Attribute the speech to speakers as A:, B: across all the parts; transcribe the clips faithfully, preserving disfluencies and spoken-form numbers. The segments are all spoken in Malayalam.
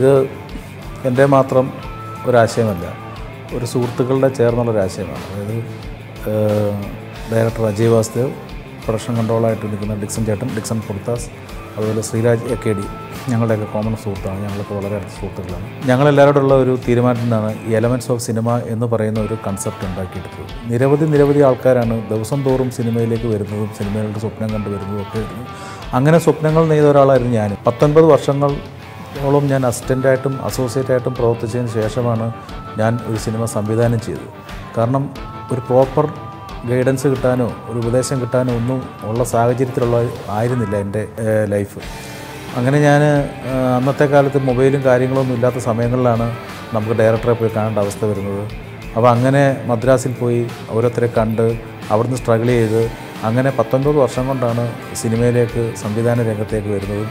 A: ഇത് എൻ്റെ മാത്രം ഒരാശയമല്ല, ഒരു സുഹൃത്തുക്കളുടെ ചേർന്നുള്ളൊരാശയമാണ്. അതായത് ഡയറക്ടർ അജയ് വാസുദേവ്, പ്രൊഡക്ഷൻ കൺട്രോളായിട്ട് നിൽക്കുന്ന ഡിക്സൺ ചേട്ടൻ, ഡിക്സൺ പുർത്താസ്, അതുപോലെ ശ്രീരാജ് എ കെ ഡി, ഞങ്ങളുടെയൊക്കെ കോമൺ സുഹൃത്താണ്. ഞങ്ങളൊക്കെ വളരെ അടുത്ത സുഹൃത്തുക്കളാണ്. ഞങ്ങളെല്ലാവരോടുള്ള ഒരു തീരുമാനത്തിൽ നിന്നാണ് ഈ എലമെൻറ്റ്സ് ഓഫ് സിനിമ എന്ന് പറയുന്ന ഒരു കൺസെപ്റ്റ് ഉണ്ടാക്കിയെടുത്തത്. നിരവധി നിരവധി ആൾക്കാരാണ് ദിവസം തോറും സിനിമയിലേക്ക് വരുന്നതും സിനിമകളുടെ സ്വപ്നം കണ്ടു വരുന്നതും ഒക്കെ ആയിരുന്നു. അങ്ങനെ സ്വപ്നങ്ങൾ നെയ്ത ഒരാളായിരുന്നു ഞാൻ. പത്തൊൻപത് വർഷങ്ങളോളം ഞാൻ അസിസ്റ്റൻ്റായിട്ടും അസോസിയേറ്റായിട്ടും പ്രവർത്തിച്ചതിന് ശേഷമാണ് ഞാൻ ഒരു സിനിമ സംവിധാനം ചെയ്തത്. കാരണം ഒരു പ്രോപ്പർ ഗൈഡൻസ് കിട്ടാനോ ഒരു ഉപദേശം കിട്ടാനോ ഒന്നും ഉള്ള സാഹചര്യത്തിലുള്ള ആയിരുന്നില്ല എൻ്റെ ലൈഫ്. അങ്ങനെ ഞാൻ അന്നത്തെ കാലത്ത് മൊബൈലും കാര്യങ്ങളൊന്നും ഇല്ലാത്ത സമയങ്ങളിലാണ് നമുക്ക് ഡയറക്ടറെ പോയി കാണേണ്ട അവസ്ഥ വരുന്നത്. അപ്പോൾ അങ്ങനെ മദ്രാസിൽ പോയി ഓരോരുത്തരെ കണ്ട് അവിടുന്ന് സ്ട്രഗിൾ ചെയ്ത് അങ്ങനെ പത്തൊൻപത് വർഷം കൊണ്ടാണ് സിനിമയിലേക്ക് സംവിധാന രംഗത്തേക്ക് വരുന്നതും.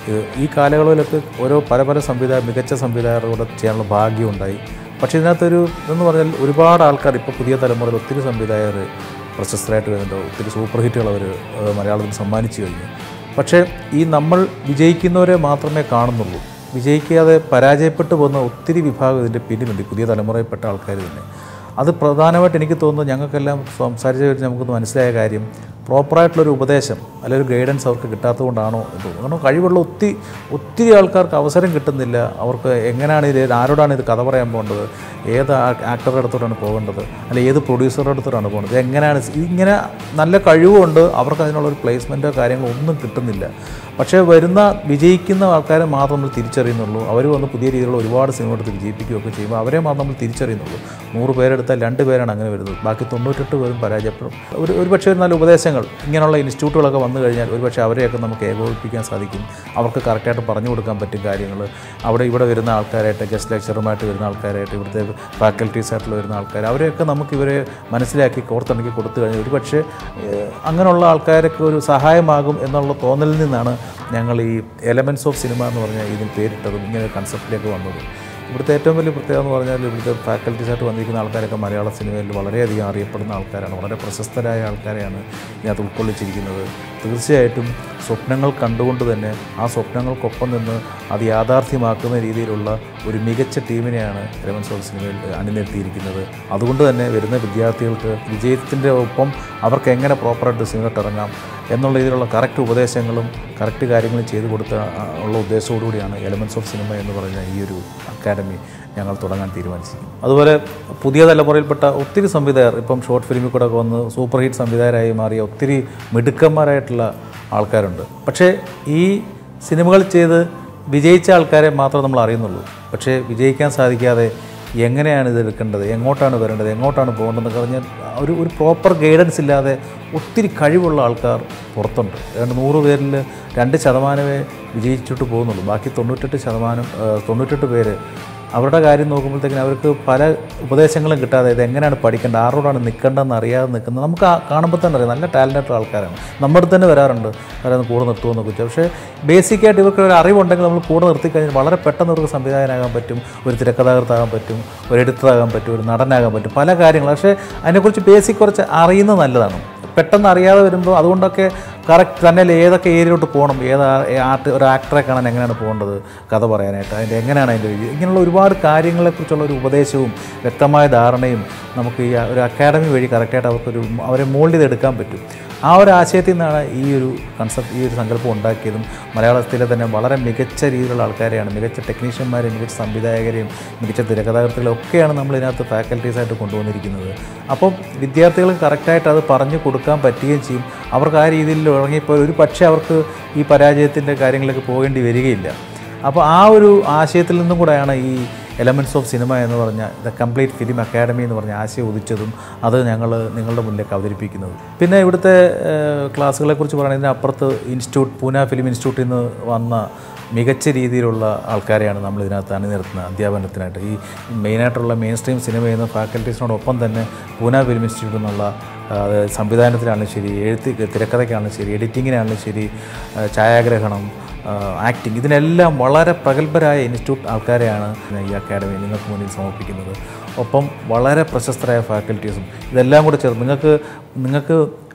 A: ഈ കാലയളവിലൊക്കെ ഓരോ പല പല സംവിധായ മികച്ച സംവിധായകരോട് ചെയ്യാനുള്ള ഭാഗ്യമുണ്ടായി. പക്ഷേ ഇതിനകത്തൊരു ഇതെന്ന് പറഞ്ഞാൽ ഒരുപാട് ആൾക്കാർ ഇപ്പോൾ പുതിയ തലമുറയിൽ ഒത്തിരി സംവിധായകർ പ്രശസ്തരായിട്ട് വരുന്നുണ്ട്. ഒത്തിരി സൂപ്പർ ഹിറ്റുകൾ അവർ മലയാളത്തിൽ സമ്മാനിച്ചു കഴിഞ്ഞു. പക്ഷേ ഈ നമ്മൾ വിജയിക്കുന്നവരെ മാത്രമേ കാണുന്നുള്ളൂ. വിജയിക്കാതെ പരാജയപ്പെട്ടു പോകുന്ന ഒത്തിരി വിഭാഗം ഇതിൻ്റെ പിന്നിലുണ്ട്, പുതിയ തലമുറയിൽപ്പെട്ട ആൾക്കാർ തന്നെ. അത് പ്രധാനമായിട്ട് എനിക്ക് തോന്നുന്നു ഞങ്ങൾക്കെല്ലാം സംസാരിച്ച് കഴിഞ്ഞ് നമുക്കൊന്ന് മനസ്സിലായ കാര്യം, പ്രോപ്പറായിട്ടുള്ളൊരു ഉപദേശം അല്ലെങ്കിൽ ഒരു ഗൈഡൻസ് അവർക്ക് കിട്ടാത്തതുകൊണ്ടാണോ എന്ന് തോന്നുന്നു. കാരണം കഴിവുള്ള ഒത്തിരി ഒത്തിരി ആൾക്കാർക്ക് അവസരം കിട്ടുന്നില്ല. അവർക്ക് എങ്ങനെയാണ് ഇത്, ആരോടാണ് ഇത് കഥ പറയാൻ പോകേണ്ടത്, ഏത് ആക്ടറുടെ അടുത്തോട്ടാണ് പോകേണ്ടത്, അല്ലെങ്കിൽ ഏത് പ്രൊഡ്യൂസറുടെ അടുത്തോട്ടാണ് പോകേണ്ടത്, എങ്ങനെയാണ് ഇങ്ങനെ നല്ല കഴിവുകൊണ്ട് അവർക്ക് അതിനുള്ളൊരു പ്ലേസ്മെൻറ്റോ കാര്യങ്ങളോ ഒന്നും കിട്ടുന്നില്ല. പക്ഷേ വരുന്ന വിജയിക്കുന്ന ആൾക്കാരെ മാത്രം നമ്മൾ തിരിച്ചറിയുന്നുള്ളൂ. അവർ വന്ന് പുതിയ രീതിയിലുള്ള ഒരുപാട് സിനിമ എടുത്ത് വിജയിപ്പിക്കുകയൊക്കെ ചെയ്യുമ്പോൾ അവരെ മാത്രം നമ്മൾ തിരിച്ചറിയുന്നുള്ളൂ. നൂറ് പേരെടുത്താൽ രണ്ട് പേരാണ് അങ്ങനെ വരുന്നത്, ബാക്കി തൊണ്ണൂറ്റെട്ട് പേരും പരാജയപ്പെടും. ഒരു ഒരു പക്ഷേ ഒരു നല്ല ഉപദേശങ്ങൾ ഇങ്ങനെയുള്ള ഇൻസ്റ്റിറ്റ്യൂട്ടുകളൊക്കെ വന്നു കഴിഞ്ഞാൽ ഒരു പക്ഷേ അവരെയൊക്കെ നമുക്ക് ഏകോപിപ്പിക്കാൻ സാധിക്കും. അവർക്ക് കറക്റ്റായിട്ട് പറഞ്ഞു കൊടുക്കാൻ പറ്റും കാര്യങ്ങൾ. അവിടെ ഇവിടെ വരുന്ന ആൾക്കാരായിട്ട്, ഗസ്റ്റ് ലെക്ചറുമായിട്ട് വരുന്ന ആൾക്കാരായിട്ട്, ഇവിടുത്തെ ഫാക്കൽറ്റീസായിട്ടുള്ള വരുന്ന ആൾക്കാർ, അവരെയൊക്കെ നമുക്ക് ഇവരെ മനസ്സിലാക്കി കോർത്തിണക്കി കൊടുത്തു കഴിഞ്ഞാൽ ഒരു പക്ഷേ അങ്ങനെയുള്ള ആൾക്കാരൊക്കെ ഒരു സഹായമാകും എന്നുള്ള തോന്നലിൽ നിന്നാണ് ഞങ്ങൾ ഈ എലമെൻറ്റ്സ് ഓഫ് സിനിമ എന്ന് പറഞ്ഞാൽ ഇതിന് പേരിട്ടതും ഇങ്ങനെ കൺസെപ്റ്റിലേക്ക് വന്നത്. ഇവിടുത്തെ ഏറ്റവും വലിയ പ്രത്യേകത എന്ന് പറഞ്ഞാൽ ഇവിടുത്തെ ഫാക്കൽറ്റീസായിട്ട് വന്നിരിക്കുന്ന ആൾക്കാരൊക്കെ മലയാള സിനിമയിൽ വളരെയധികം അറിയപ്പെടുന്ന ആൾക്കാരാണ്, വളരെ പ്രശസ്തരായ ആൾക്കാരെയാണ് ഇതിനകത്ത് ഉൾക്കൊള്ളിച്ചിരിക്കുന്നത്. തീർച്ചയായിട്ടും സ്വപ്നങ്ങൾ കണ്ടുകൊണ്ട് തന്നെ ആ സ്വപ്നങ്ങൾക്കൊപ്പം നിന്ന് അത് യാഥാർത്ഥ്യമാക്കുന്ന രീതിയിലുള്ള ഒരു മികച്ച ടീമിനെയാണ് എലമെൻറ്റ്സ് ഓഫ് സിനിമയിൽ അണിനിരത്തിയിരിക്കുന്നത്. അതുകൊണ്ട് തന്നെ വരുന്ന വിദ്യാർത്ഥികൾക്ക് വിജയത്തിൻ്റെ ഒപ്പം അവർക്ക് എങ്ങനെ പ്രോപ്പറായിട്ട് സിനിമയിട്ട് ഇറങ്ങാം എന്നുള്ള രീതിയിലുള്ള കറക്റ്റ് ഉപദേശങ്ങളും കറക്റ്റ് കാര്യങ്ങളും ചെയ്തു കൊടുത്ത ഉള്ള ഉദ്ദേശത്തോടുകൂടിയാണ് എലമെൻറ്റ്സ് ഓഫ് സിനിമ എന്ന് പറഞ്ഞ ഈ ഒരു അക്കാഡമി ഞങ്ങൾ തുടങ്ങാൻ തീരുമാനിച്ചിരിക്കും. അതുപോലെ പുതിയ തലമുറയിൽപ്പെട്ട ഒത്തിരി സംവിധായകർ ഇപ്പം ഷോർട്ട് ഫിലിമിൽ കൂടെ ഒക്കെ വന്ന് സൂപ്പർ ഹിറ്റ് സംവിധായകരായി മാറിയ ഒത്തിരി മിടുക്കന്മാരായിട്ടുള്ള ആൾക്കാരുണ്ട്. പക്ഷേ ഈ സിനിമകൾ ചെയ്ത് വിജയിച്ച ആൾക്കാരെ മാത്രമേ നമ്മൾ അറിയുന്നുള്ളൂ. പക്ഷേ വിജയിക്കാൻ സാധിക്കാതെ എങ്ങനെയാണ് ഇത് എടുക്കേണ്ടത്, എങ്ങോട്ടാണ് വരേണ്ടത്, എങ്ങോട്ടാണ് പോകേണ്ടതെന്നൊക്കെ പറഞ്ഞാൽ ഒരു ഒരു പ്രോപ്പർ ഗൈഡൻസ് ഇല്ലാതെ ഒത്തിരി കഴിവുള്ള ആൾക്കാർ പുറത്തുണ്ട്. ഏതാണ്ട് നൂറ് പേരിൽ രണ്ട് ശതമാനമേ വിജയിച്ചിട്ട് പോകുന്നുള്ളൂ. ബാക്കി തൊണ്ണൂറ്റെട്ട് ശതമാനം തൊണ്ണൂറ്റെട്ട് പേര് അവരുടെ കാര്യം നോക്കുമ്പോഴത്തേക്കിനും അവർക്ക് പല ഉപദേശങ്ങളും കിട്ടാതെ ഇത് എങ്ങനെയാണ് പഠിക്കേണ്ടത്, ആരോടാണ് നിൽക്കേണ്ടതെന്ന് അറിയാതെ നിൽക്കുന്നത് നമുക്ക് കാണുമ്പോൾ തന്നെ അറിയാം. നല്ല ടാലൻറ്റഡ് ആൾക്കാരാണ്, നമ്മുടെ അടുത്ത് തന്നെ വരാറുണ്ട്, അവരൊന്ന് കൂടെ നിർത്തുമെന്നൊക്കെ വെച്ചാൽ. പക്ഷേ ബേസിക്കായിട്ട് ഇവർക്ക് ഒരു അറിവുണ്ടെങ്കിൽ നമ്മൾ കൂടെ നിർത്തിക്കഴിഞ്ഞാൽ വളരെ പെട്ടെന്ന് ഇവർക്ക് സംവിധായകനാകാൻ പറ്റും, ഒരു തിരക്കഥാകൃത്താകാൻ പറ്റും, ഒരു എഡിറ്ററാകാൻ പറ്റും, ഒരു നടനാകാൻ പറ്റും, പല കാര്യങ്ങൾ. പക്ഷേ അതിനെക്കുറിച്ച് ബേസിക് കുറച്ച് അറിയുന്നത് നല്ലതാണ്. പെട്ടെന്ന് അറിയാതെ വരുമ്പോൾ അതുകൊണ്ടൊക്കെ കറക്റ്റ് തന്നെ ഏതൊക്കെ ഏരിയയിലോട്ട് പോകണം, ഏത് ആർട്ട് ഒരു ആക്ടറെ കാണാൻ എങ്ങനെയാണ് പോകേണ്ടത്, കഥ പറയാനായിട്ട് അതിൻ്റെ എങ്ങനെയാണ് അതിൻ്റെ രീതി, ഇങ്ങനെയുള്ള ഒരുപാട് കാര്യങ്ങളെക്കുറിച്ചുള്ള ഒരു ഉപദേശവും വ്യക്തമായ ധാരണയും നമുക്ക് ഈ ഒരു അക്കാഡമി വഴി കറക്റ്റായിട്ട് അവർക്കൊരു അവരെ മോൾഡ് ചെയ്തെടുക്കാൻ പറ്റും. ആ ഒരു ആശയത്തിൽ നിന്നാണ് ഈ ഒരു കൺസെപ്റ്റ്, ഈ ഒരു സങ്കല്പം ഉണ്ടാക്കിയതും. മലയാളത്തിലെ തന്നെ വളരെ മികച്ച രീതിയിലുള്ള ആൾക്കാരെയാണ്, മികച്ച ടെക്നീഷ്യന്മാരെയും മികച്ച സംവിധായകരെയും മികച്ച തിരക്കഥാകൃത്തുകളെയും ഒക്കെയാണ് നമ്മൾ ഇതിനകത്ത് ഫാക്കൽറ്റീസായിട്ട് കൊണ്ടുവന്നിരിക്കുന്നത്. അപ്പം വിദ്യാർത്ഥികൾക്ക് കറക്റ്റായിട്ട് അത് പറഞ്ഞു കൊടുക്കാൻ പറ്റുകയും ചെയ്യും. അവർക്ക് ആ രീതിയിൽ ഇറങ്ങിയപ്പോൾ ഒരു പക്ഷേ അവർക്ക് ഈ പരാജയത്തിൻ്റെ കാര്യങ്ങളിലേക്ക് പോകേണ്ടി വരികയില്ല. അപ്പോൾ ആ ഒരു ആശയത്തിൽ നിന്നും കൂടെയാണ് ഈ എലമെൻറ്റ്സ് ഓഫ് സിനിമ എന്ന് പറഞ്ഞ ദ കംപ്ലീറ്റ് ഫിലിം അക്കാഡമി എന്ന് പറഞ്ഞ ആശയം ഉദിച്ചതും അത് ഞങ്ങൾ നിങ്ങളുടെ മുന്നിലേക്ക് അവതരിപ്പിക്കുന്നത്. പിന്നെ ഇവിടുത്തെ ക്ലാസ്സുകളെക്കുറിച്ച് പറയുന്നതിന് അപ്പുറത്ത് ഇൻസ്റ്റിറ്റ്യൂട്ട്, പൂന ഫിലിം ഇൻസ്റ്റിറ്റ്യൂട്ടിൽ നിന്ന് വന്ന മികച്ച രീതിയിലുള്ള ആൾക്കാരെയാണ് നമ്മൾ ഇതിനകത്ത് അണിനിരത്തുന്നത് അധ്യാപനത്തിനായിട്ട്. ഈ മെയിനായിട്ടുള്ള മെയിൻ സ്ട്രീം സിനിമ ചെയ്യുന്ന ഫാക്കൽറ്റീസിനോടൊപ്പം തന്നെ പൂന ഫിലിം ഇൻസ്റ്റിറ്റ്യൂട്ടിൽ നിന്നുള്ള സംവിധാനത്തിനാണെങ്കിലും ശരി, എഴുത്ത് തിരക്കഥയ്ക്കാണെങ്കിലും ശരി, എഡിറ്റിങ്ങിനാണെങ്കിലും ശരി, ഛായാഗ്രഹണം, ആക്ടിങ്, ഇതിനെല്ലാം വളരെ പ്രഗത്ഭരായ ഇൻസ്റ്റിറ്റ്യൂട്ട് ആൾക്കാരെയാണ് ഈ അക്കാഡമി നിങ്ങൾക്ക് മുന്നിൽ സമർപ്പിക്കുന്നത്. ഒപ്പം വളരെ പ്രശസ്തരായ ഫാക്കൽറ്റീസും ഇതെല്ലാം കൂടെ ചേർന്ന് നിങ്ങൾക്ക് നിങ്ങൾക്ക്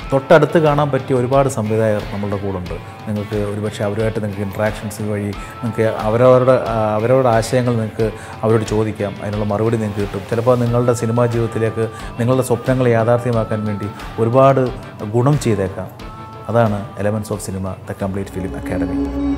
A: തൊട്ടടുത്ത് കാണാൻ പറ്റിയ ഒരുപാട് സംവിധായകർ നമ്മളുടെ കൂടെ ഉണ്ട്. നിങ്ങൾക്ക് ഒരുപക്ഷെ അവരുമായിട്ട് നിങ്ങൾക്ക് ഇൻട്രാക്ഷൻസ് വഴി നിങ്ങൾക്ക് അവരവരുടെ അവരവരുടെ ആശയങ്ങൾ നിങ്ങൾക്ക് അവരോട് ചോദിക്കാം, അതിനുള്ള മറുപടി നിങ്ങൾക്ക് കിട്ടും. ചിലപ്പോൾ നിങ്ങളുടെ സിനിമാ ജീവിതത്തിലേക്ക് നിങ്ങളുടെ സ്വപ്നങ്ങൾ യാഥാർത്ഥ്യമാക്കാൻ വേണ്ടി ഒരുപാട് ഗുണം ചെയ്തേക്കാം. അതാണ് elements of cinema, the complete film academy.